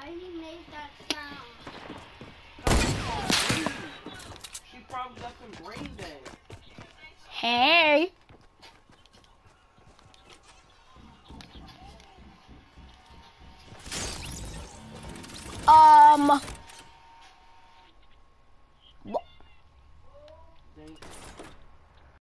why he made that sound. She probably got some brain dead. Hey.